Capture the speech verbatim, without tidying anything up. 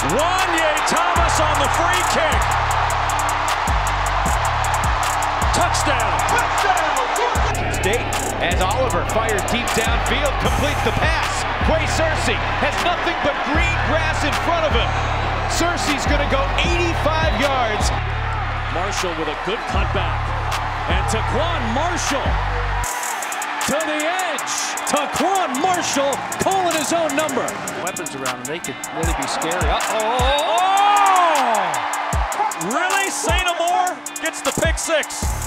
Wanye Thomas on the free kick. Touchdown. Touchdown. State as Oliver fires deep downfield, completes the pass. Quay Searcy has nothing but green grass in front of him. Searcy's going to go eighty-five yards. Marshall with a good cutback. And Taquan Marshall to the edge. Taquan Marshall calling his own number. Weapons around them, they could really be scary. Uh-oh. Oh! Really? Saint-Amour gets the pick six.